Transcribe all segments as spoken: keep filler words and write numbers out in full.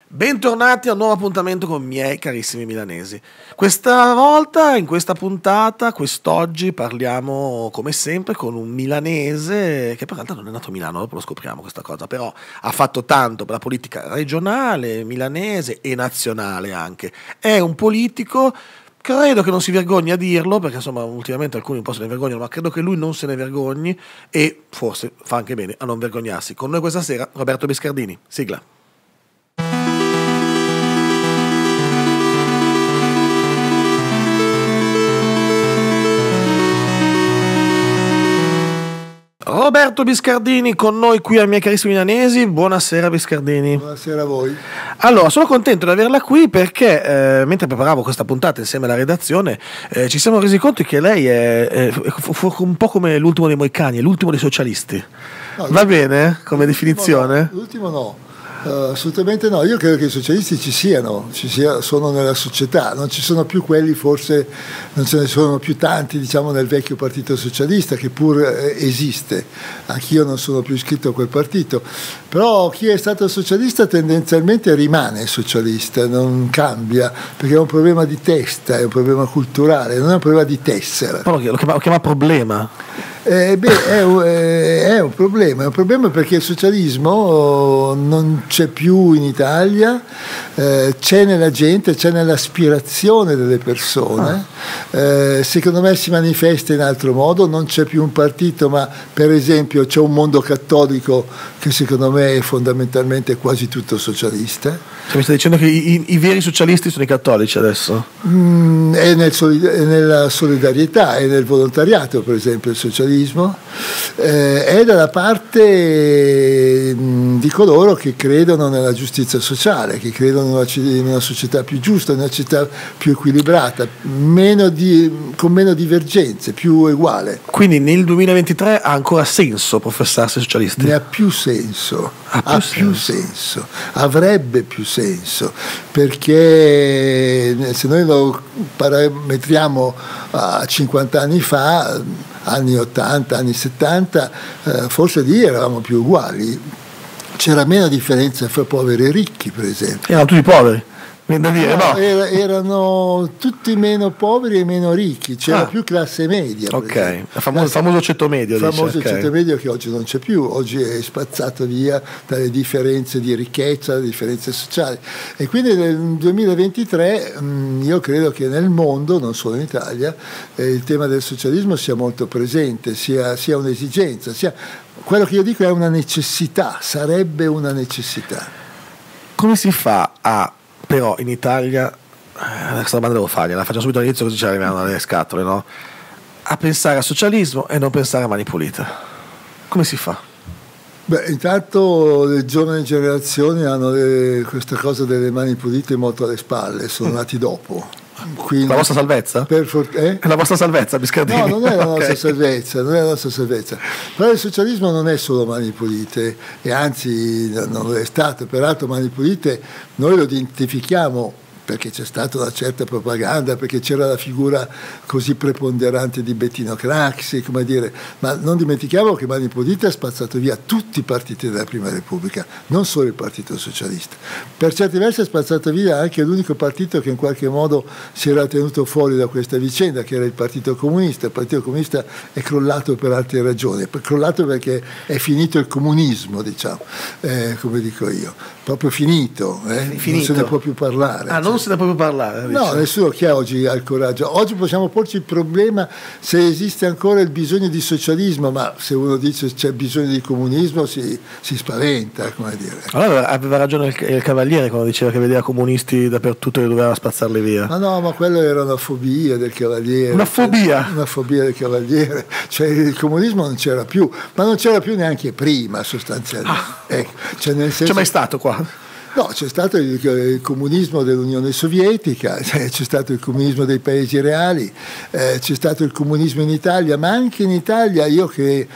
Bentornati a un nuovo appuntamento con i miei carissimi milanesi. Questa volta, in questa puntata, quest'oggi, parliamo come sempre con un milanese che per realtà non è nato a Milano, dopo lo scopriamo questa cosa, però ha fatto tanto per la politica regionale, milanese e nazionale anche. È un politico, credo che non si vergogni a dirlo, perché insomma ultimamente alcuni un po' se ne vergognano, ma credo che lui non se ne vergogni e forse fa anche bene a non vergognarsi. Con noi questa sera Roberto Biscardini, sigla. Roberto Biscardini con noi qui ai miei carissimi milanesi. Buonasera Biscardini. Buonasera a voi. Allora, sono contento di averla qui perché eh, mentre preparavo questa puntata insieme alla redazione eh, ci siamo resi conto che lei è, è, è un po' come l'ultimo dei moicani, è l'ultimo dei socialisti. No, va bene come definizione? L'ultimo no. Uh, assolutamente no, io credo che i socialisti ci siano, ci sia, sono nella società, non ci sono più quelli, forse non ce ne sono più tanti, diciamo, nel vecchio partito socialista che pur eh, esiste, anch'io non sono più iscritto a quel partito, però chi è stato socialista tendenzialmente rimane socialista, non cambia, perché è un problema di testa, è un problema culturale, non è un problema di tessera. Però lo chiama, lo chiama problema. Eh, beh, è un, è un problema, è un problema perché il socialismo non c'è più in Italia, eh, c'è nella gente, c'è nell'aspirazione delle persone, eh, secondo me si manifesta in altro modo, non c'è più un partito, ma per esempio c'è un mondo cattolico che secondo me è fondamentalmente quasi tutto socialista. Cioè, mi stai dicendo che i, i, i veri socialisti sono i cattolici adesso? Mm, è, nel, è nella solidarietà, è nel volontariato per esempio il socialismo. Eh, è dalla parte mh, di coloro che credono nella giustizia sociale, che credono in una, in una società più giusta, in una società più equilibrata, meno di, con meno divergenze, più uguale. Quindi nel duemilaventitré ha ancora senso professarsi socialisti? Ne ha più senso, ha più, ha senso. più senso, avrebbe più senso, perché se noi lo parametriamo a cinquanta anni fa, anni ottanta, anni settanta, eh, forse lì eravamo più uguali, c'era meno differenza fra poveri e ricchi, per esempio. Erano tutti poveri, viene da dire, no? no? Era, erano tutti meno poveri e meno ricchi, c'era ah. più classe media. Ok, il famoso, il famoso ceto medio. Il famoso dice, ceto okay. medio che oggi non c'è più, oggi è spazzato via dalle differenze di ricchezza, dalle differenze sociali. E quindi nel duemilaventitré mh, io credo che nel mondo, non solo in Italia, eh, il tema del socialismo sia molto presente, sia, sia un'esigenza, sia quello che io dico è una necessità, sarebbe una necessità. Come si fa a, però in Italia, questa domanda devo farla, la faccio subito all'inizio così ci arrivano le scatole, no? A pensare al socialismo e non pensare a Mani Pulite. Come si fa? Beh, intanto le giovani generazioni hanno le, questa cosa delle mani pulite molto alle spalle, sono mm. nati dopo. Quindi, la vostra salvezza? Per for- eh? È la vostra salvezza, Biscardini? No, non è la nostra okay. salvezza, non è la nostra salvezza. Però il socialismo non è solo Mani Pulite, e anzi non lo è stato. Peraltro Mani Pulite noi lo identifichiamo perché c'è stata una certa propaganda, perché c'era la figura così preponderante di Bettino Craxi, come dire, ma non dimentichiamo che Mani Pulite ha spazzato via tutti i partiti della Prima Repubblica, non solo il Partito Socialista. Per certi versi ha spazzato via anche l'unico partito che in qualche modo si era tenuto fuori da questa vicenda, che era il Partito Comunista. Il Partito Comunista è crollato per altre ragioni, è crollato perché è finito il comunismo, diciamo, eh, come dico io, proprio finito, eh? finito. Non se ne può più parlare. Ah, non se ne può più parlare. No, dice. Nessuno che oggi ha il coraggio. Oggi possiamo porci il problema se esiste ancora il bisogno di socialismo, ma se uno dice c'è bisogno di comunismo si, si spaventa, come dire. Allora aveva ragione il, il Cavaliere quando diceva che vedeva comunisti dappertutto e doveva spazzarli via. Ma no, ma quello era una fobia del Cavaliere. Una fobia? Una fobia del Cavaliere. Cioè il comunismo non c'era più, ma non c'era più neanche prima sostanzialmente. Ah. Ecco, cioè nel senso... C'è mai stato qua? No, c'è stato il, il comunismo dell'Unione Sovietica, c'è stato il comunismo dei paesi reali, eh, c'è stato il comunismo in Italia, ma anche in Italia io che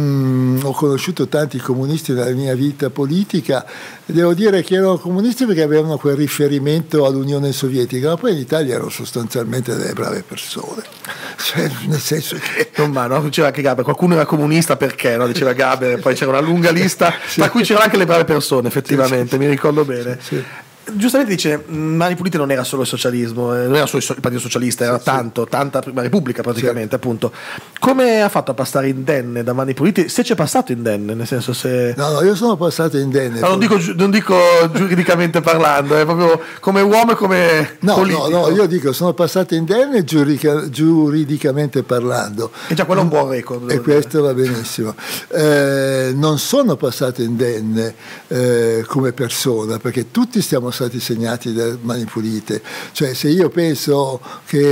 mh, ho conosciuto tanti comunisti nella mia vita politica, devo dire che erano comunisti perché avevano quel riferimento all'Unione Sovietica, ma poi in Italia erano sostanzialmente delle brave persone. Cioè, nel senso che... Non va, no? Diceva anche Gaber, qualcuno era comunista perché, no? Diceva Gaber, poi c'era una lunga lista, sì. Tra cui c'erano anche le brave persone, effettivamente, sì, sì, mi ricordo bene. Sì. giustamente dice Mani Pulite non era solo il socialismo, non era solo il Partito Socialista, era sì, tanto, sì. tanta prima Repubblica praticamente, sì. appunto. Come ha fatto a passare indenne da Mani Pulite? Se c'è passato indenne, nel senso se... No, no, io sono passato indenne. No, non, dico, non dico giuridicamente parlando, è proprio come uomo e come no, politico. No, no, io dico sono passato indenne giuridica, giuridicamente parlando. E già quello è un buon record. E questo va benissimo. Eh, non sono passato indenne eh, come persona, perché tutti siamo stati segnati da Mani Pulite. Cioè, se io penso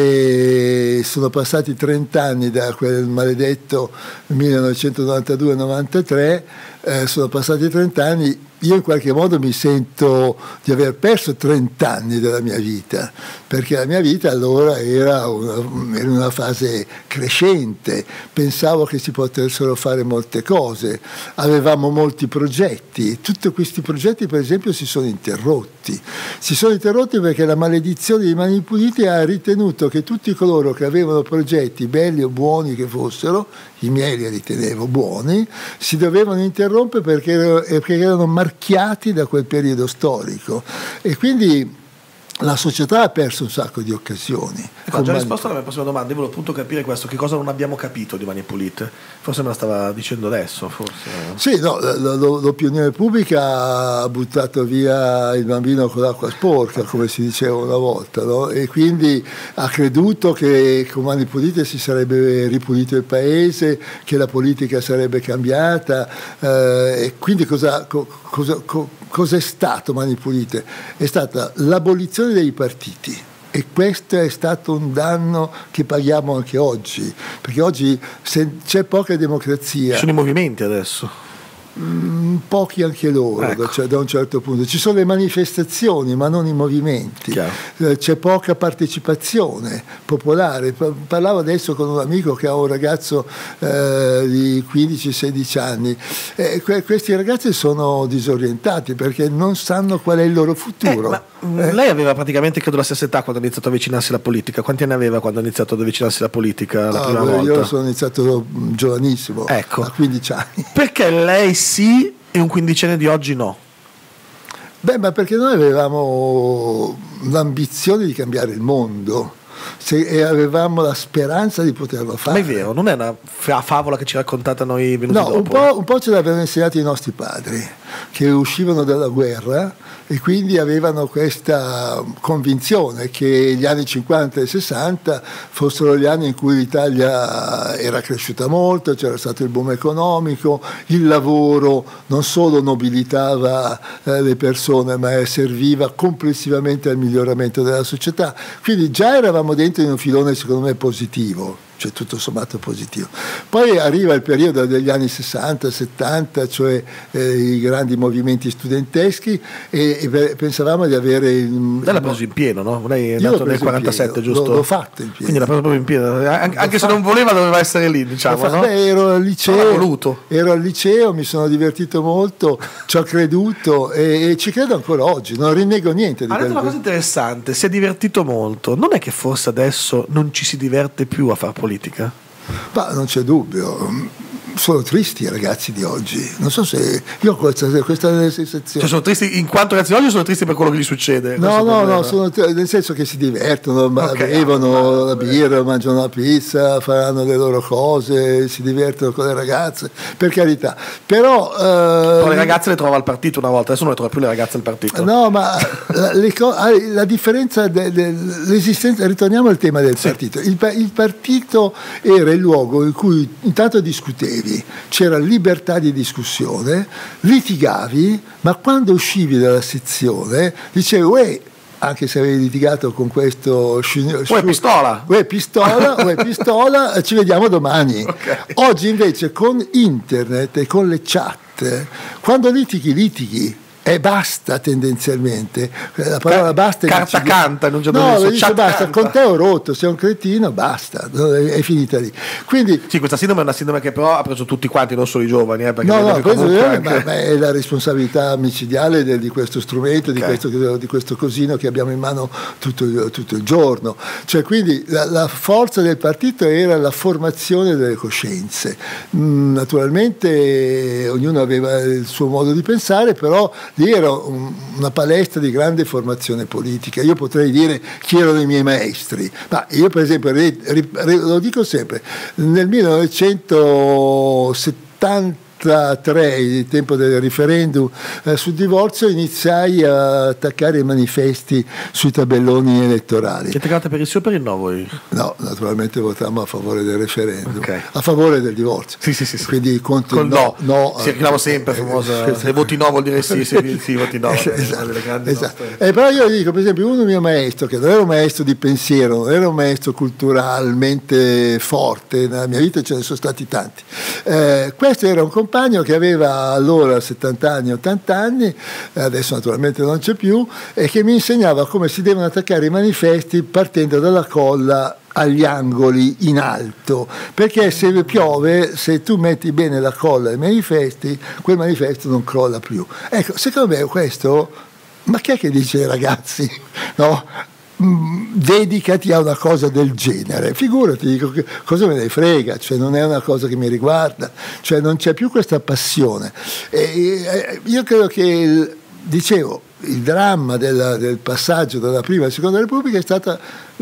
che sono passati trenta anni da quel maledetto millenovecentonovantadue novantatré, eh, sono passati trenta anni, io in qualche modo mi sento di aver perso trenta anni della mia vita, perché la mia vita allora era una, era una fase crescente, pensavo che si potessero fare molte cose, avevamo molti progetti, tutti questi progetti per esempio si sono interrotti, si sono interrotti perché la maledizione di Mani Pulite ha ritenuto che tutti coloro che avevano progetti belli o buoni che fossero, i miei li ritenevo buoni, si dovevano interrompere perché erano, perché erano marchiati da quel periodo storico, e quindi la società ha perso un sacco di occasioni. Ecco, ho già risposto alla mia prossima domanda, io volevo appunto capire questo, che cosa non abbiamo capito di Mani Pulite, forse me la stava dicendo adesso, forse. Sì, no, l'opinione pubblica ha buttato via il bambino con l'acqua sporca, come si diceva una volta, no? E quindi ha creduto che con Mani Pulite si sarebbe ripulito il paese, che la politica sarebbe cambiata, eh, e quindi cosa, cosa, cosa è stato Mani Pulite? È stata l'abolizione dei partiti, e questo è stato un danno che paghiamo anche oggi, perché oggi se c'è poca democrazia. Ci sono i movimenti adesso. Mm, pochi anche loro, ecco. Cioè, da un certo punto ci sono le manifestazioni ma non i movimenti, eh, c'è poca partecipazione popolare. Parlavo adesso con un amico che ha un ragazzo eh, di quindici sedici anni, eh, que- questi ragazzi sono disorientati perché non sanno qual è il loro futuro. Eh, ma eh? Lei aveva praticamente credo la stessa età quando ha iniziato a avvicinarsi alla politica. Quanti anni aveva quando ha iniziato ad avvicinarsi alla politica la ah, prima beh, volta? Io sono iniziato giovanissimo, ecco. a quindici anni. Perché lei sì e un quindicenne di oggi no? Beh, ma perché noi avevamo l'ambizione di cambiare il mondo, se, e avevamo la speranza di poterlo fare. Ma è vero, non è una favola che ci raccontate a noi venuti no, dopo? Un po', un po' ce l'avevano insegnato i nostri padri, che uscivano dalla guerra e quindi avevano questa convinzione che gli anni cinquanta e sessanta fossero gli anni in cui l'Italia era cresciuta molto, c'era stato il boom economico, il lavoro non solo nobilitava eh, le persone ma serviva complessivamente al miglioramento della società, quindi già eravamo dentro in un filone secondo me positivo, cioè tutto sommato positivo. Poi arriva il periodo degli anni sessanta settanta, cioè eh, i grandi movimenti studenteschi, e, e pensavamo di avere il, lei l'ha preso in pieno, no? Lei è nato nel quarantasette, giusto? L'ho, l'ho fatto in pieno. Quindi l'ha preso proprio in pieno, An- anche se non voleva doveva essere lì, diciamo, no? Beh, ero al liceo, ero al liceo, mi sono divertito molto, ci ho creduto e, e ci credo ancora oggi, non rinnego niente di ha detto una cosa interessante, si è divertito molto, non è che forse adesso non ci si diverte più a far politica? Politica? Ma non c'è dubbio, sono tristi i ragazzi di oggi, non so se io ho questa, questa sensazione. Cioè sono tristi in quanto ragazzi di oggi o sono tristi per quello che gli succede? No, no, no, sono, nel senso che si divertono, okay, bevono la birra, mangiano la pizza, faranno le loro cose, si divertono con le ragazze, per carità. Però, eh, Però le ragazze le trova al partito una volta, adesso non le trova più le ragazze al partito. No, ma la, le, la differenza dell'esistenza, ritorniamo al tema del sì. partito. Il, il partito era il luogo in cui intanto discutevi, c'era libertà di discussione, litigavi, ma quando uscivi dalla sezione dicevi uè, anche se avevi litigato con questo uè pistola uè pistola, uè pistola ci vediamo domani. Okay. Oggi invece con internet e con le chat, quando litighi litighi e basta, tendenzialmente la parola basta è carta canta, non c'è no, dice basta, canta. Con te ho rotto, sei un cretino, basta, è finita lì. Quindi sì, questa sindrome è una sindrome che però ha preso tutti quanti, non solo i giovani, eh, perché no, no, questo è, anche... ma, ma è la responsabilità micidiale del, di questo strumento, okay. di, questo, di questo cosino che abbiamo in mano tutto, tutto il giorno. Cioè, quindi la, la forza del partito era la formazione delle coscienze. Mm, naturalmente ognuno aveva il suo modo di pensare, però lì era un, una palestra di grande formazione politica. Io potrei dire chi erano i miei maestri, ma io per esempio, re, re, re, lo dico sempre, nel millenovecentosettanta il tempo del referendum eh, sul divorzio, iniziai a attaccare i manifesti sui tabelloni elettorali. Siete attaccate per il sì o per il no voi? No, naturalmente votammo a favore del referendum, okay. a favore del divorzio. Sì, sì, sì, sì. Quindi contro il no. no. no si reclama sempre, famosa, se voti no vuol dire sì, se sì, voti no. Esatto, esatto. Eh, però io dico, per esempio, uno mio maestro, che non era un maestro di pensiero, non era un maestro culturalmente forte, nella mia vita ce ne sono stati tanti. Eh, questo era un compagno che aveva allora settanta anni, ottanta anni, adesso naturalmente non c'è più, e che mi insegnava come si devono attaccare i manifesti partendo dalla colla agli angoli in alto, perché se piove, se tu metti bene la colla ai manifesti, quel manifesto non crolla più. Ecco, secondo me questo, ma chi è che dice ai ragazzi, no? Dedicati a una cosa del genere, figurati, dico, cosa me ne frega, cioè non è una cosa che mi riguarda, cioè non c'è più questa passione. E io credo che il, dicevo, il dramma della, del passaggio dalla prima alla seconda Repubblica è stato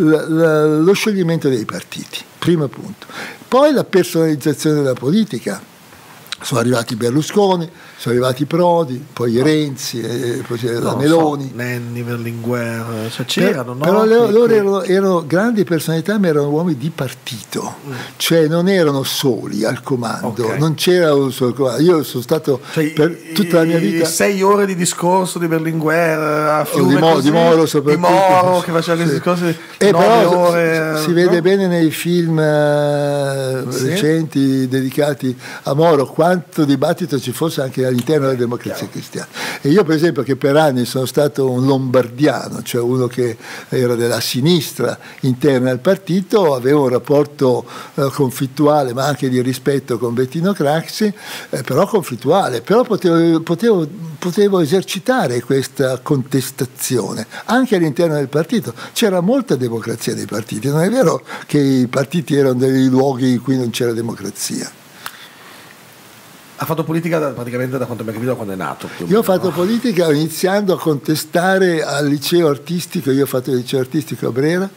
lo scioglimento dei partiti, primo punto. Poi la personalizzazione della politica. Sono arrivati Berlusconi, sono arrivati Prodi, poi Renzi, e poi c'era la no, Meloni. So, Nenni, Berlinguer, cioè c'erano, per, no? Però loro erano, erano grandi personalità, ma erano uomini di partito, mm. cioè non erano soli al comando, okay. non c'era un solo comando. Io sono stato cioè, per tutta la mia vita. Sei ore di discorso di Berlinguer a Fiume, di, Mo, così, di Moro soprattutto. Di Moro che faceva questi sì. discorsi. E però ore, si, si vede no? bene nei film eh, sì. recenti dedicati a Moro quanto dibattito ci fosse anche all'interno della Democrazia Cristiana. E io per esempio, che per anni sono stato un lombardiano, cioè uno che era della sinistra interna al partito, avevo un rapporto eh, conflittuale ma anche di rispetto con Bettino Craxi, eh, però conflittuale, però potevo, potevo, potevo esercitare questa contestazione anche all'interno del partito. C'era molta democrazia nei partiti, non è vero che i partiti erano dei luoghi in cui non c'era democrazia. Ha fatto politica da, praticamente da quanto mi ha capito, da quando è nato. Io ho fatto no? politica iniziando a contestare al liceo artistico, io ho fatto il liceo artistico a Brera,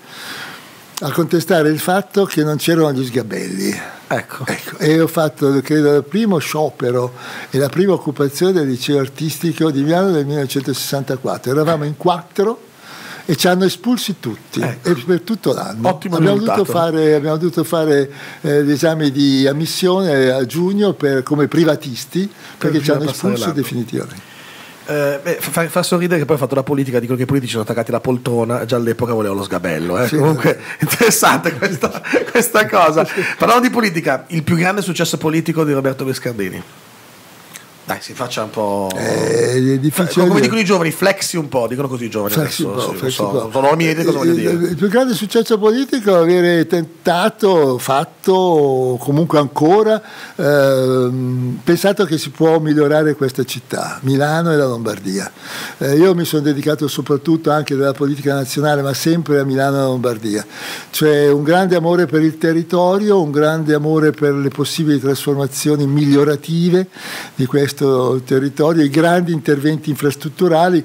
a contestare il fatto che non c'erano gli sgabelli. Ecco. ecco. E ho fatto, credo, il primo sciopero e la prima occupazione del liceo artistico di Milano nel millenovecentosessantaquattro. Eravamo in quattro e ci hanno espulsi tutti, ecco. e per tutto l'anno. Ottimo abbiamo dovuto fare, abbiamo dovuto fare eh, gli esami di ammissione a giugno per, come privatisti, perché per ci hanno espulso l'anno. definitivamente. Eh, beh, fa, fa sorridere che poi ha fatto la politica, dicono che i politici sono attaccati alla poltrona, già all'epoca voleva lo sgabello, eh? Sì, comunque sì. interessante questa, questa cosa. Parlando di politica, il più grande successo politico di Roberto Bescardini. Dai, si faccia un po'. Eh, è difficile. Come dicono i giovani, flexi un po', dicono così i giovani. Flexi adesso, un po', sì, flexi so, un po'. Non ho la mia idea cosa voglio dire. Il più grande successo politico è avere tentato, fatto, comunque ancora, ehm, pensato che si può migliorare questa città, Milano e la Lombardia. Eh, io mi sono dedicato soprattutto anche della politica nazionale, ma sempre a Milano e la Lombardia. Cioè un grande amore per il territorio, un grande amore per le possibili trasformazioni migliorative di questo territorio, i grandi interventi infrastrutturali.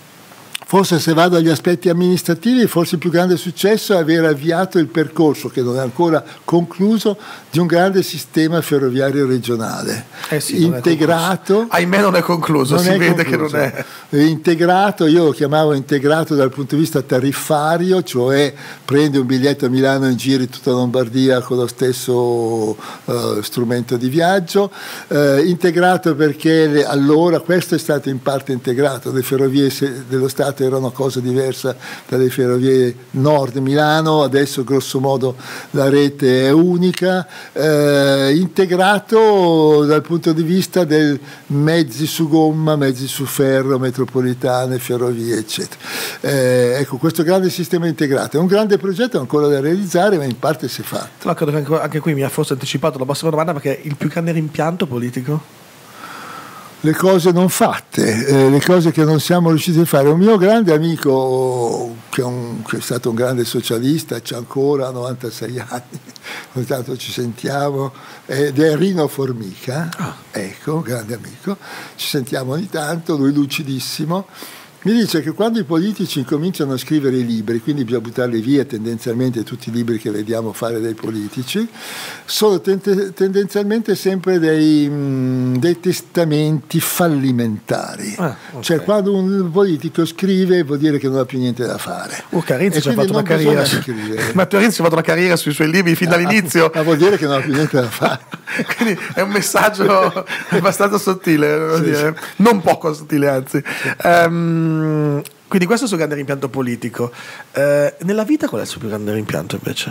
Forse, se vado agli aspetti amministrativi, forse il più grande successo è aver avviato il percorso, che non è ancora concluso, di un grande sistema ferroviario regionale, eh sì, integrato. Ahimè non è concluso, non si è vede concluso. che non è integrato. Io lo chiamavo integrato dal punto di vista tariffario, cioè prendi un biglietto a Milano e giri tutta Lombardia con lo stesso uh, strumento di viaggio. Uh, integrato perché le, allora questo è stato in parte integrato, le ferrovie se, dello Stato era una cosa diversa dalle ferrovie nord Milano, adesso grosso modo la rete è unica, eh, integrato dal punto di vista del mezzi su gomma, mezzi su ferro, metropolitane, ferrovie eccetera. Eh, ecco, questo grande sistema integrato è un grande progetto ancora da realizzare, ma in parte si è fatto. No, credo che anche qui mi ha forse anticipato la prossima domanda, perché il più grande rimpianto politico? le cose non fatte, eh, le cose che non siamo riusciti a fare. Un mio grande amico, che è, un, che è stato un grande socialista, c'è ancora, novantasei anni, ogni tanto ci sentiamo, ed è Rino Formica, ah. ecco, grande amico, ci sentiamo ogni tanto, lui lucidissimo. Mi dice che quando i politici incominciano a scrivere i libri, quindi bisogna buttarli via tendenzialmente tutti i libri che vediamo fare dai politici, sono ten- tendenzialmente sempre dei, mh, dei testamenti fallimentari. Ah, okay. Cioè quando un politico scrive vuol dire che non ha più niente da fare. Uh, Renzi ci ha fatto una carriera. Matteo Renzi ha fatto una carriera sui suoi libri fin dall'inizio. Ma vuol dire che non ha più niente da fare. Quindi è un messaggio abbastanza sottile, devo sì, dire. Sì. Non poco sottile, anzi. Sì. Um, Quindi questo è il suo grande rimpianto politico. Eh, nella vita qual è il suo più grande rimpianto invece?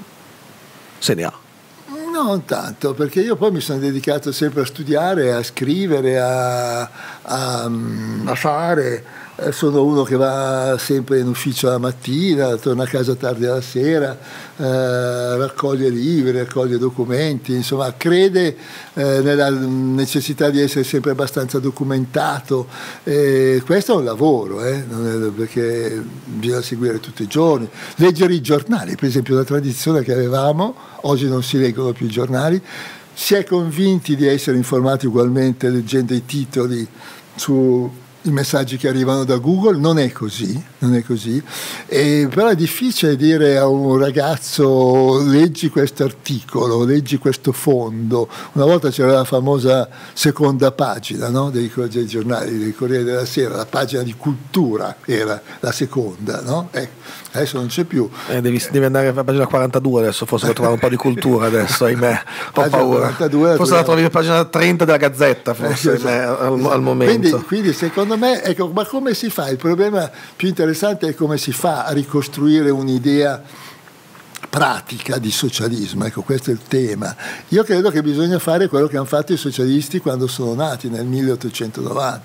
Se ne ha? Non tanto, perché io poi mi sono dedicato sempre a studiare, a scrivere, a, a, a fare. Sono uno che va sempre in ufficio la mattina, torna a casa tardi alla sera, eh, raccoglie libri, raccoglie documenti, insomma crede eh, nella necessità di essere sempre abbastanza documentato. Eh, questo è un lavoro, eh, perché bisogna seguire tutti i giorni, leggere i giornali, per esempio una tradizione che avevamo, oggi non si leggono più i giornali, si è convinti di essere informati ugualmente leggendo i titoli su i messaggi che arrivano da Google. Non è così, non è così. E però è difficile dire a un ragazzo leggi questo articolo, leggi questo fondo. Una volta c'era la famosa seconda pagina, no? dei, dei giornali, dei Corriere della Sera, la pagina di cultura era la seconda, no? Ecco, adesso non c'è più. Eh, devi, devi andare a pagina quarantadue adesso, forse per trovare un po' di cultura adesso, ahimè, ho paura. quarantadue, forse la trovi a pagina trenta della Gazzetta, forse, eh, ahimè, al, al momento. Quindi, quindi secondo me, ecco, ma come si fa? Il problema più interessante è come si fa a ricostruire un'idea pratica di socialismo, ecco, questo è il tema. Io credo che bisogna fare quello che hanno fatto i socialisti quando sono nati nel milleottocentonovanta,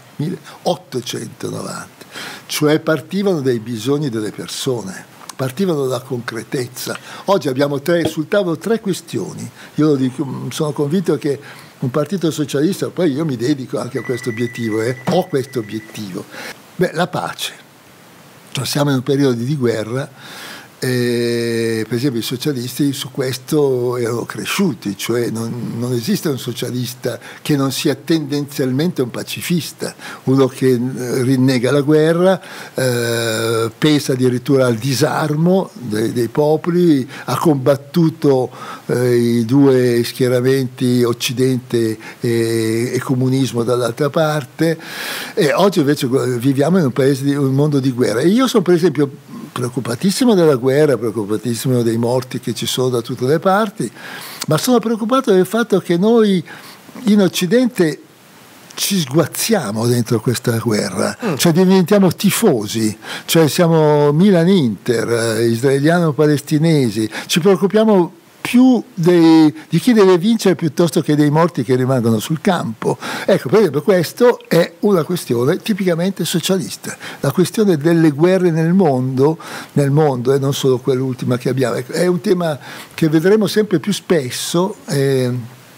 cioè partivano dai bisogni delle persone, partivano dalla concretezza. Oggi abbiamo tre, sul tavolo tre questioni. Io lo dico, sono convinto che un partito socialista, poi io mi dedico anche a questo obiettivo, eh, ho questo obiettivo. Beh, la pace. Cioè, siamo in un periodo di guerra. E, per esempio, i socialisti su questo erano cresciuti, cioè non, non esiste un socialista che non sia tendenzialmente un pacifista, uno che rinnega la guerra, eh, pensa addirittura al disarmo dei, dei popoli, ha combattuto eh, i due schieramenti Occidente e, e comunismo dall'altra parte, e oggi invece viviamo in un paese di, un mondo di guerra. E io sono per esempio preoccupatissimo della guerra, preoccupatissimo dei morti che ci sono da tutte le parti, ma sono preoccupato del fatto che noi in Occidente ci sguazziamo dentro questa guerra, mm. cioè diventiamo tifosi, cioè siamo Milan-Inter, israeliano-palestinesi, ci preoccupiamo più dei, di chi deve vincere piuttosto che dei morti che rimangono sul campo. Ecco, per esempio, questo è una questione tipicamente socialista, la questione delle guerre nel mondo, nel mondo e non solo quell'ultima che abbiamo. Ecco, è un tema che vedremo sempre più spesso eh,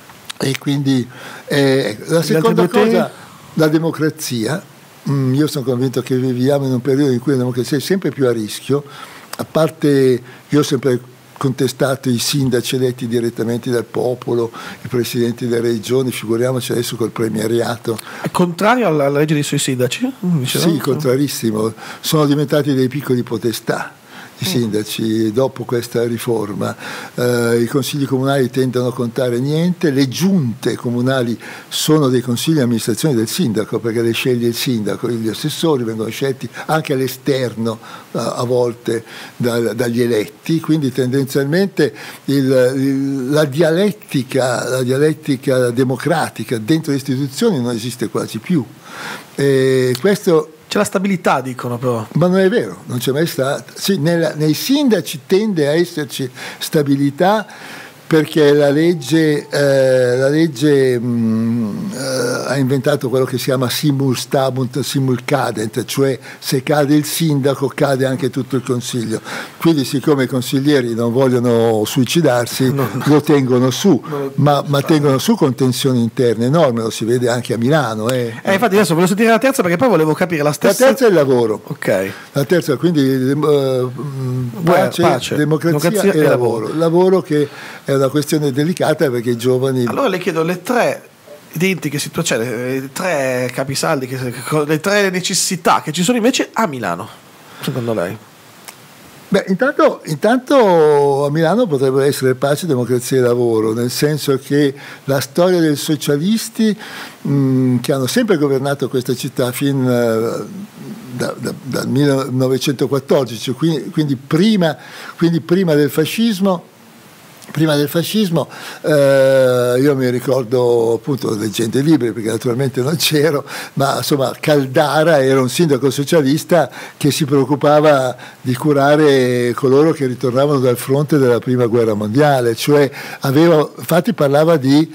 e quindi eh, la seconda cosa, la democrazia. Mm, io sono convinto che viviamo in un periodo in cui la democrazia è sempre più a rischio, a parte io ho sempre contestato i sindaci eletti direttamente dal popolo, i presidenti delle regioni, figuriamoci adesso col premieriato. È contrario alla legge dei suoi sindaci? Sì, no? Contrarissimo. Sono diventati dei piccoli potestà i sindaci dopo questa riforma. Eh, i consigli comunali tendono a contare niente, le giunte comunali sono dei consigli di amministrazione del sindaco, perché le sceglie il sindaco, gli assessori vengono scelti anche all'esterno eh, a volte da, dagli eletti, quindi tendenzialmente il, il, la, dialettica, la dialettica democratica dentro le istituzioni non esiste quasi più. E questo c'è la stabilità, dicono, però. Ma non è vero, non c'è mai stata. Sì, nella, nei sindaci tende a esserci stabilità perché la legge, eh, la legge mh, eh, ha inventato quello che si chiama simul stabunt simul cadent, cioè se cade il sindaco cade anche tutto il consiglio. Quindi siccome i consiglieri non vogliono suicidarsi, no, no. lo tengono su, no, ma, ma tengono su con tensioni interne enormi, lo si vede anche a Milano. Eh. Eh, infatti adesso volevo sentire la terza perché poi volevo capire la stessa. La terza è il lavoro. Ok. La terza, quindi uh, pace, pace, democrazia, democrazia e, e lavoro. lavoro. Lavoro che è una questione delicata perché i giovani... Allora le chiedo le tre identiche situazioni, cioè, le tre capisaldi, che, le tre necessità che ci sono invece a Milano, secondo lei? Beh, intanto, intanto a Milano potrebbe essere pace, democrazia e lavoro, nel senso che la storia dei socialisti mh, che hanno sempre governato questa città fin uh, da, da, dal millenovecentoquattordici, quindi, quindi, prima, quindi prima del fascismo, Prima del fascismo eh, io mi ricordo appunto leggendo i libri perché naturalmente non c'ero, ma insomma Caldara era un sindaco socialista che si preoccupava di curare coloro che ritornavano dal fronte della prima guerra mondiale, cioè aveva, infatti parlava di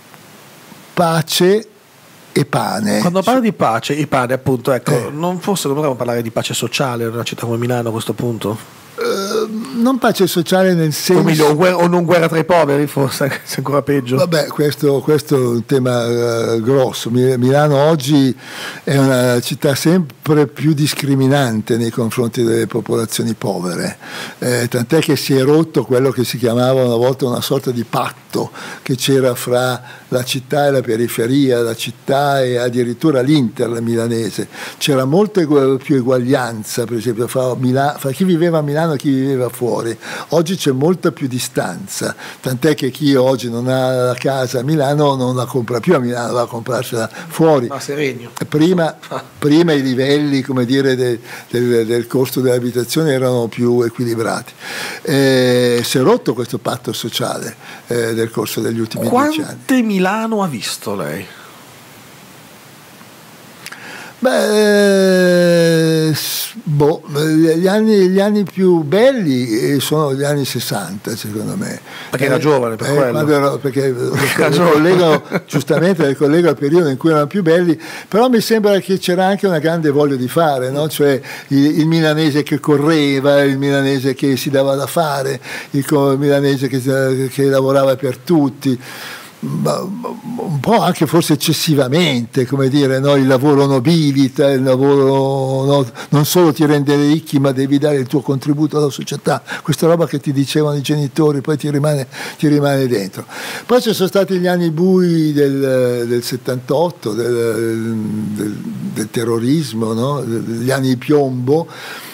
pace e pane. Quando parla di pace e pane appunto, ecco, eh. non forse dovremmo parlare di pace sociale in una città come Milano a questo punto? Uh, non pace sociale nel senso o, meglio, o, guerra, o non guerra tra i poveri, forse è ancora peggio. Vabbè, questo, questo è un tema uh, grosso. Milano oggi è una città sempre più discriminante nei confronti delle popolazioni povere, eh, tant'è che si è rotto quello che si chiamava una volta una sorta di patto che c'era fra la città e la periferia, la città e addirittura l'Inter milanese. C'era molta più eguaglianza, per esempio, fra, Mila- fra chi viveva a Milano e chi viveva fuori. Oggi c'è molta più distanza, tant'è che chi oggi non ha la casa a Milano non la compra più a Milano, va a comprarsela fuori. Ma Serenio. Prima, prima i livelli, come dire, de, del, del costo delle abitazioni erano più equilibrati. Eh, si è rotto questo patto sociale eh, nel corso degli ultimi Quante dieci anni. Milano ha visto lei? Beh, boh, gli, anni, gli anni più belli sono gli anni sessanta, secondo me. Perché era giovane, per eh, quello. Ero, perché le collego, giustamente le collego al periodo in cui erano più belli, però mi sembra che c'era anche una grande voglia di fare, no? Cioè il, il milanese che correva, il milanese che si dava da fare, il, il milanese che, che lavorava per tutti. Un po' anche forse eccessivamente, come dire, no? Il lavoro nobilita, il lavoro no? non solo ti rende ricchi ma devi dare il tuo contributo alla società, questa roba che ti dicevano i genitori poi ti rimane, ti rimane dentro. Poi ci sono stati gli anni bui del, del settantotto, del, del, del terrorismo, no? Gli anni di piombo,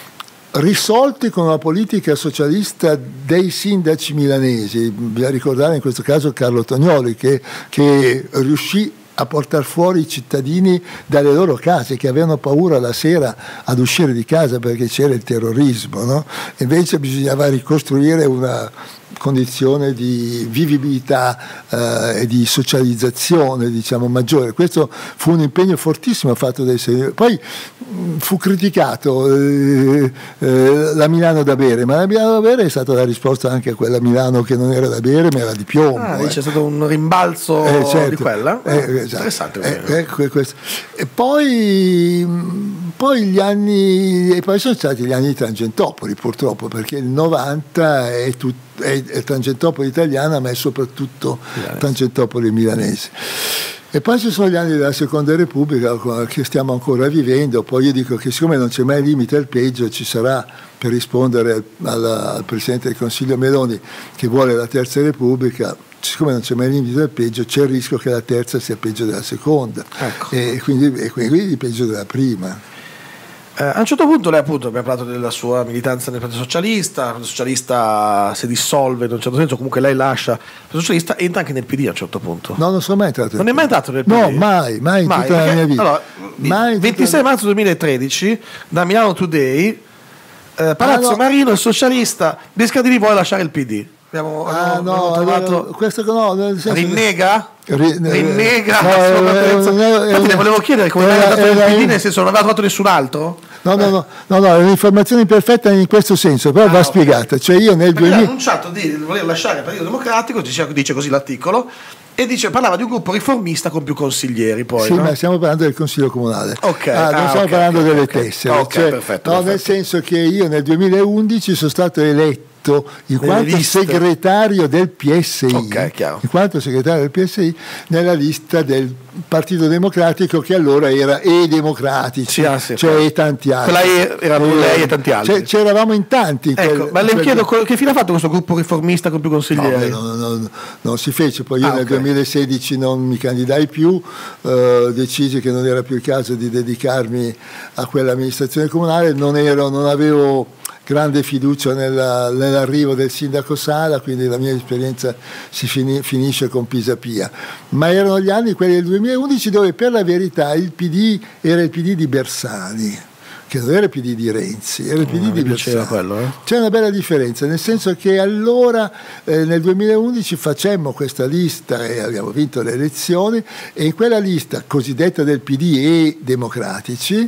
risolti con una politica socialista dei sindaci milanesi. Bisogna ricordare in questo caso Carlo Tognoli che, che riuscì a portare fuori i cittadini dalle loro case, che avevano paura la sera ad uscire di casa perché c'era il terrorismo, no? Invece bisognava ricostruire una condizione di vivibilità eh, e di socializzazione, diciamo, maggiore. Questo fu un impegno fortissimo fatto dai signori. Poi mh, fu criticato eh, eh, la Milano da bere, ma la Milano da bere è stata la risposta anche a quella Milano che non era da bere ma era di piombo. Ah, eh. c'è stato un rimbalzo eh, certo. di quella? Eh, esatto. Interessante. Eh, eh, e poi, poi gli anni, e poi sono stati gli anni di Tangentopoli, purtroppo, perché il novanta è tutto è, è Tangentopoli italiana, ma è soprattutto Milanese. Tangentopoli milanese. E poi ci sono gli anni della Seconda Repubblica che stiamo ancora vivendo. Poi io dico che siccome non c'è mai limite al peggio, ci sarà, per rispondere al, al, al Presidente del Consiglio Meloni che vuole la Terza Repubblica, siccome non c'è mai limite al peggio, c'è il rischio che la terza sia peggio della seconda, ecco. e, quindi, e quindi peggio della prima. Eh, a un certo punto lei appunto abbiamo parlato della sua militanza nel Partito Socialista, il Partito Socialista si dissolve in un certo senso, comunque lei lascia il Partito Socialista, entra anche nel P D a un certo punto. No, non sono mai entrato. Non è mai entrato nel P D? No, mai, mai in mai, tutta perché, la mia vita. Allora, mai ventisei marzo duemilatredici, da Milano Today, eh, Palazzo ah, no. Marino, il socialista, Biscardini vuole lasciare il P D. Abbiamo, ah abbiamo, no, abbiamo trovato... questo no, nel senso rinnega? Ri, rinnega no, la sua eh, Infatti le volevo chiedere come mai ha dato il P D, nel senso non aveva trovato nessun altro? No, no, no, no, no, è un'informazione imperfetta in questo senso, però ah, va okay. spiegata. Cioè io nel duemila duemila... ha annunciato di voler lasciare il Partito Democratico, dice così l'articolo, e dice, parlava di un gruppo riformista con più consiglieri poi. Sì, no? ma stiamo parlando del Consiglio Comunale. Ok. Ah, non ah, stiamo okay, parlando okay, delle okay. tessere. Ok, cioè, perfetto, no, perfetto. nel senso che io nel duemilaundici sono stato eletto in quanto segretario del P S I, okay, in quanto segretario del P S I nella lista del Partito Democratico, che allora era E Democratici, sì, ah, sì, cioè poi. e tanti altri. Quella E erano lei e tanti altri. Cioè, c'eravamo in tanti. In ecco, quel, ma le quel... chiedo che fine ha fatto questo gruppo riformista con più consiglieri? No, no, no, no, non si fece. Poi io ah, nel okay. duemilasedici non mi candidai più, eh, decisi che non era più il caso di dedicarmi a quell'amministrazione comunale, non, ero, non avevo grande fiducia nella, nell'arrivo del sindaco Sala, quindi la mia esperienza si finì, finisce con Pisapia. Ma erano gli anni, quelli del duemilaundici, dove per la verità il P D era il P D di Bersani, che non era il P D di Renzi, era il P D no, di Bersani. Quello, eh? C'è una bella differenza, nel senso che allora eh, nel duemilaundici facemmo questa lista e abbiamo vinto le elezioni, e in quella lista cosiddetta del P D e democratici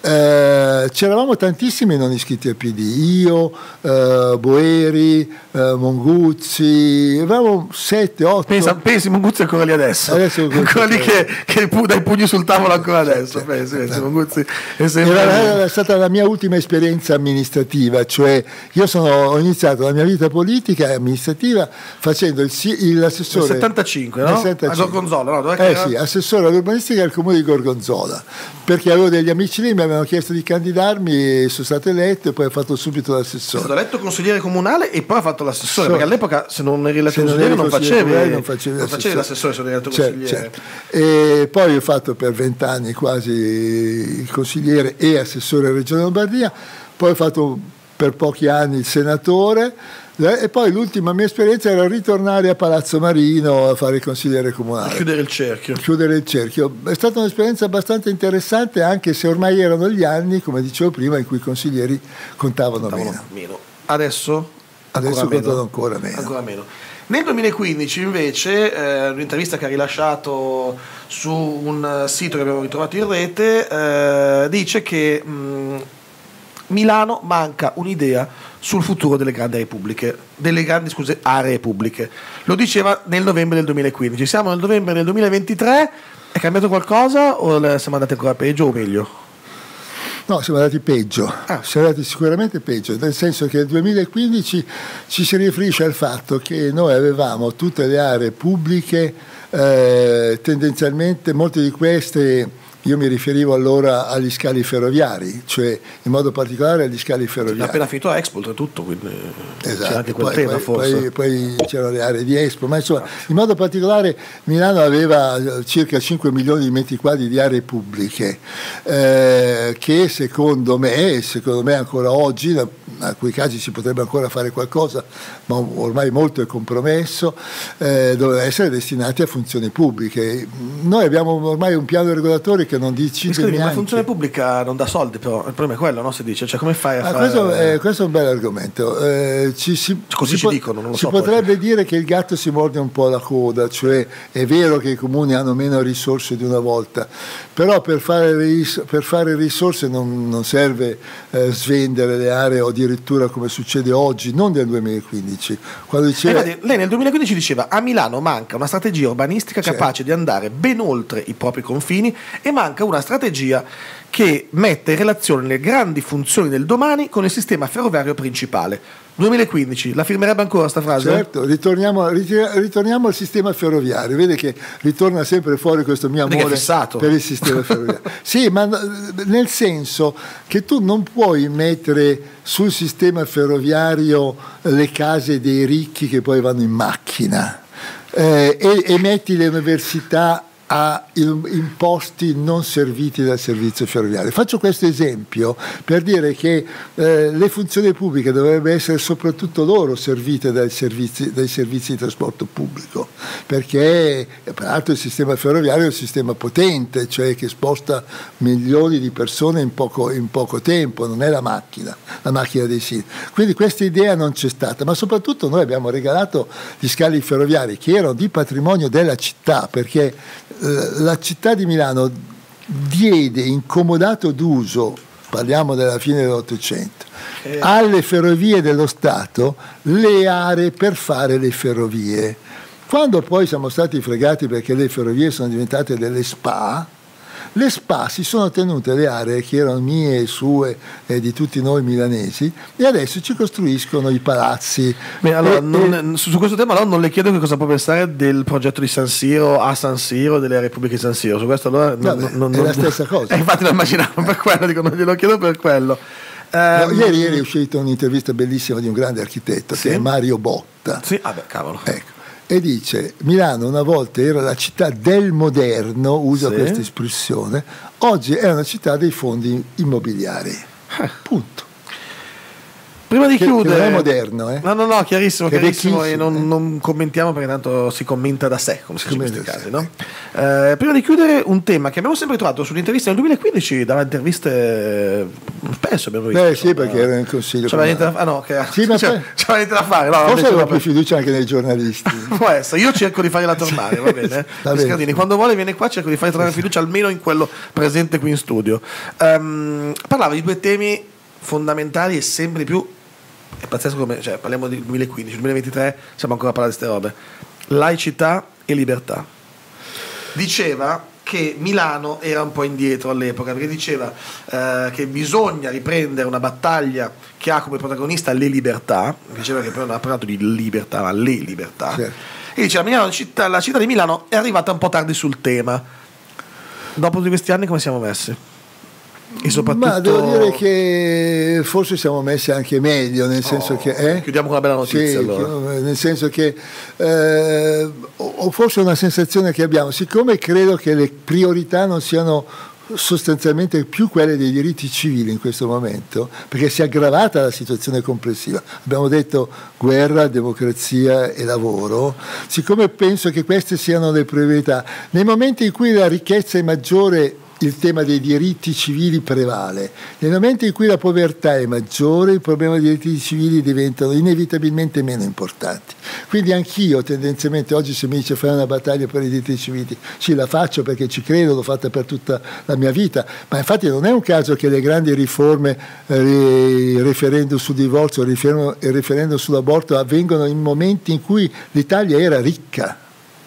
eh, c'eravamo tantissimi non iscritti al P D, io, eh, Boeri, eh, Monguzzi, avevamo sette, otto. Pensa, pensi Monguzzi è ancora lì adesso, adesso ancora lì che, che dai pugni sul tavolo ancora adesso. Pensi, pensi, Monguzzi è sempre... Era, è stata la mia ultima esperienza amministrativa, cioè io sono, ho iniziato la mia vita politica e amministrativa facendo il, il, l'assessore nel settantacinque, no? settantacinque. A Gorgonzola, no? Dov'è eh che sì, assessore all'urbanistica al comune di Gorgonzola, perché avevo degli amici lì, mi avevano chiesto di candidarmi, sono stato eletto e poi ho fatto subito l'assessore. È stato eletto consigliere comunale e poi ha fatto l'assessore, so, perché all'epoca se non eri eletto non consigliere non, consigliere facevi, non facevi, non facevi l'assessore se non eri eletto certo, consigliere. Certo. E poi ho fatto per vent'anni quasi il consigliere e assessore Regione Lombardia, poi ho fatto per pochi anni il senatore, e poi l'ultima mia esperienza era ritornare a Palazzo Marino a fare il consigliere comunale. A chiudere il cerchio. Chiudere il cerchio. È stata un'esperienza abbastanza interessante, anche se ormai erano gli anni, come dicevo prima, in cui i consiglieri contavano, contavano meno. meno. Adesso? Adesso ancora contano meno. ancora meno. Ancora meno. Nel duemilaquindici invece, eh, un'intervista che ha rilasciato su un sito che abbiamo ritrovato in rete, eh, dice che mh, Milano manca un'idea sul futuro delle grandi aree pubbliche, delle grandi scuse, aree pubbliche. Lo diceva nel novembre del duemilaquindici. Siamo nel novembre del duemilaventitré, è cambiato qualcosa o siamo andati ancora peggio o meglio? No, siamo andati peggio, ah. siamo andati sicuramente peggio, nel senso che nel duemilaquindici ci si riferisce al fatto che noi avevamo tutte le aree pubbliche, eh, tendenzialmente molte di queste, io mi riferivo allora agli scali ferroviari, cioè in modo particolare agli scali ferroviari. È appena finito Expo oltretutto, quindi esatto. c'era anche quel poi, tema poi, forse. Poi, poi c'erano le aree di Expo, ma insomma in modo particolare Milano aveva circa cinque milioni di metri quadri di aree pubbliche, eh, che secondo me, secondo me ancora oggi, in alcuni casi si potrebbe ancora fare qualcosa, ma ormai molto è compromesso, eh, dovevano essere destinati a funzioni pubbliche. Noi abbiamo ormai un piano regolatore che non decide Scusi, neanche. la funzione pubblica non dà soldi, però il problema è quello, no? Si dice, cioè come fai a ah, fare... questo, è, questo è un bel argomento. Eh, ci, si, Così si ci po- dicono, non lo si so. potrebbe poi. dire che il gatto si morde un po' la coda, cioè è vero che i comuni hanno meno risorse di una volta, però per fare, ris- per fare risorse non, non serve eh, svendere le aree o addirittura come succede oggi, non nel duemilaquindici. Quando diceva... eh, lei nel duemilaquindici diceva a Milano manca una strategia urbanistica certo. capace di andare ben oltre i propri confini e manca una strategia che mette in relazione le grandi funzioni del domani con il sistema ferroviario principale. duemilaquindici, la firmerebbe ancora sta frase? Certo, ritorniamo, ritorniamo al sistema ferroviario, vede che ritorna sempre fuori questo mio amore per il sistema ferroviario. Sì, ma nel senso che tu non puoi mettere sul sistema ferroviario le case dei ricchi che poi vanno in macchina eh, e, e metti le università a in posti non serviti dal servizio ferroviario. Faccio questo esempio per dire che eh, le funzioni pubbliche dovrebbero essere soprattutto loro servite dai servizi, dai servizi di trasporto pubblico, perché peraltro il sistema ferroviario è un sistema potente, cioè che sposta milioni di persone in poco, in poco tempo, non è la macchina, la macchina dei siti. Quindi questa idea non c'è stata, ma soprattutto noi abbiamo regalato gli scali ferroviari che erano di patrimonio della città, perché la città di Milano diede incomodato d'uso parliamo della fine dell'Ottocento, eh. alle ferrovie dello Stato le aree per fare le ferrovie. Quando poi siamo stati fregati perché le ferrovie sono diventate delle S P A, le S P A si sono tenute le aree che erano mie e sue e di tutti noi milanesi, e adesso ci costruiscono i palazzi. Beh, allora, e, non, e... su questo tema allora non le chiedo che cosa può pensare del progetto di San Siro a San Siro, delle aree pubbliche di San Siro. Su questo allora non, Vabbè, non, è non, la stessa cosa. Eh, infatti lo immaginavo per quello, dico, non glielo chiedo per quello. No, um, ieri, ieri è uscita un'intervista bellissima di un grande architetto, sì? che è Mario Botta. Sì, vabbè, cavolo. Ecco. E dice: Milano una volta era la città del moderno, usa sì? questa espressione, oggi è una città dei fondi immobiliari. Eh. Punto. Prima di che, chiudere, che non è moderno, eh? No, no, no, chiarissimo, che chiarissimo, e non, eh? non commentiamo perché tanto si commenta da sé, come si dice in questi casi, no? Eh, prima di chiudere, un tema che abbiamo sempre trovato sulle interviste nel duemilaquindici, dava interviste spesso abbiamo visto. Beh, sì, perché era in consiglio. C'era niente da fare, ah, no, che sì, ma c'era, c'era niente da fare. No, forse avevo più fiducia anche nei giornalisti. Può essere, io cerco di farla tornare, va bene? Va bene. Scardini, quando vuole viene qua, cerco di fargli tornare fiducia almeno in quello presente qui in studio. Um, parlava di due temi fondamentali e sempre di più. È pazzesco come, cioè, parliamo del duemilaquindici, duemilaventitré, siamo ancora a parlare di queste robe. Laicità e libertà. Diceva che Milano era un po' indietro all'epoca, perché diceva eh, che bisogna riprendere una battaglia che ha come protagonista le libertà. Diceva che poi non ha parlato di libertà, ma le libertà. Certo. E diceva Milano, città, la città di Milano è arrivata un po' tardi sul tema. Dopo di questi anni come siamo messi? E soprattutto... Ma devo dire che forse siamo messi anche meglio, nel senso oh, che eh? chiudiamo con una bella notizia, sì, allora. Nel senso che eh, o forse una sensazione che abbiamo, siccome credo che le priorità non siano sostanzialmente più quelle dei diritti civili in questo momento, perché si è aggravata la situazione complessiva, abbiamo detto guerra, democrazia e lavoro, siccome penso che queste siano le priorità, nei momenti in cui la ricchezza è maggiore il tema dei diritti civili prevale, nel momento in cui la povertà è maggiore il problema dei diritti civili diventano inevitabilmente meno importanti. Quindi anch'io tendenzialmente oggi, se mi dice fare una battaglia per i diritti civili, sì, la faccio perché ci credo, l'ho fatta per tutta la mia vita, ma infatti non è un caso che le grandi riforme, eh, il referendum sul divorzio, il referendum, il referendum sull'aborto avvengono in momenti in cui l'Italia era ricca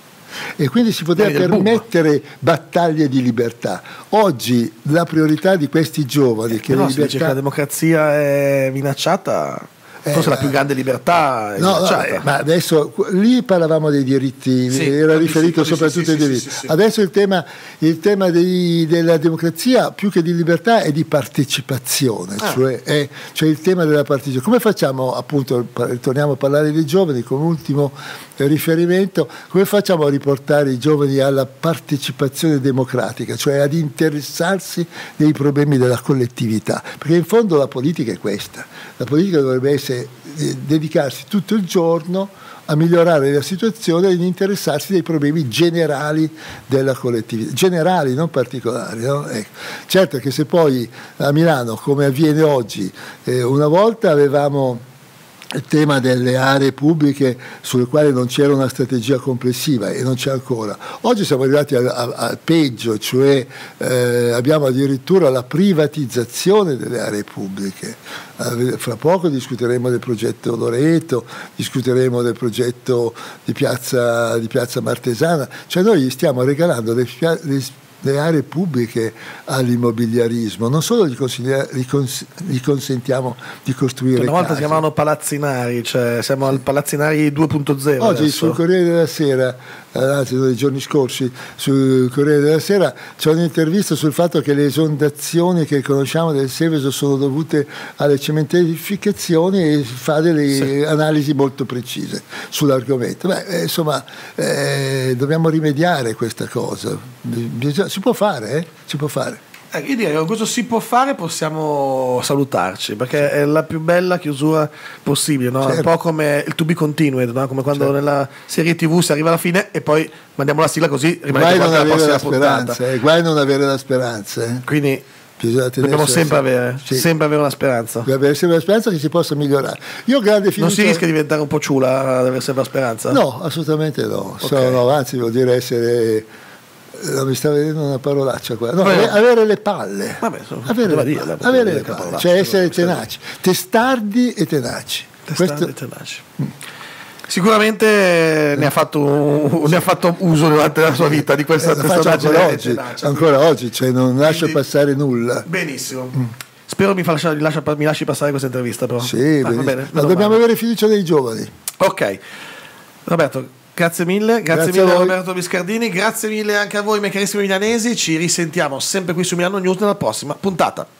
e quindi si poteva permettere battaglie di libertà. Oggi la priorità di questi giovani eh, che no, la, libertà... che la democrazia è minacciata, forse eh, la più grande libertà è no, minacciata. No, ma adesso lì parlavamo dei diritti, sì, era riferito sì, soprattutto sì, ai diritti. Sì, sì, sì. Adesso il tema, il tema dei, della democrazia più che di libertà è di partecipazione, ah. cioè, è, cioè il tema della partecipazione. Come facciamo, appunto, torniamo a parlare dei giovani con ultimo riferimento, come facciamo a riportare i giovani alla partecipazione democratica, cioè ad interessarsi dei problemi della collettività, perché in fondo la politica è questa, la politica dovrebbe essere, eh, dedicarsi tutto il giorno a migliorare la situazione e ad interessarsi dei problemi generali della collettività, generali, non particolari, no? Ecco. Certo che se poi a Milano, come avviene oggi, eh, una volta avevamo il tema delle aree pubbliche sulle quali non c'era una strategia complessiva e non c'è ancora. Oggi siamo arrivati al, al, al peggio, cioè eh, abbiamo addirittura la privatizzazione delle aree pubbliche. Eh, fra poco discuteremo del progetto Loreto, discuteremo del progetto di Piazza, di Piazza Martesana, cioè noi gli stiamo regalando le, le le aree pubbliche all'immobiliarismo, non solo gli, gli, cons gli consentiamo di costruire una volta case. Si chiamavano palazzinari, cioè siamo al palazzinari due punto zero oggi adesso. Sul Corriere della Sera, anzi nei giorni scorsi sul Corriere della Sera c'è un'intervista sul fatto che le esondazioni che conosciamo del Seveso sono dovute alle cementificazioni e fa delle sì. analisi molto precise sull'argomento. Beh, insomma, eh, dobbiamo rimediare questa cosa. Bisogna, si può fare, eh? Si può fare. Eh, io direi che con questo si può fare, possiamo salutarci, perché sì. è la più bella chiusura possibile, no? Certo. Un po' come il to be continued, no? Come quando certo. nella serie tivù si arriva alla fine e poi mandiamo la sigla così rimane non la prossima la puntata. Eh, guai non avere la speranza. Eh. Quindi dobbiamo sempre avere, sì. sempre avere una speranza. Dobbiamo avere sempre una speranza che si possa migliorare. Io ho grande fiducia. Non si rischia di diventare un po' ciula ad avere sempre la speranza? No, assolutamente no. Okay. So, no, anzi vuol dire essere No, mi sta vedendo una parolaccia qua. No, Vabbè. avere le palle. Vabbè, so- avere le dirla, palle, poteva avere dire le che palle. parolaccia, Cioè essere non so. tenaci, testardi e tenaci. Testardi Questo- e tenaci. Sicuramente ne ha, fatto, ne ha fatto uso durante la sua vita di questa Eh, lo faccio testataggine ancora e oggi, tenacia. ancora oggi, cioè non lascio Quindi- passare nulla. Benissimo. Spero mi, fa, mi, lascia- mi lasci passare questa intervista, però. Sì, Ah, va benissimo. bene, Ma meno dobbiamo male. avere fiducia nei giovani. Ok, Roberto, grazie mille, grazie, Grazie mille a a voi. Roberto Biscardini, grazie mille anche a voi, miei carissimi milanesi. Ci risentiamo sempre qui su Milano News nella prossima puntata.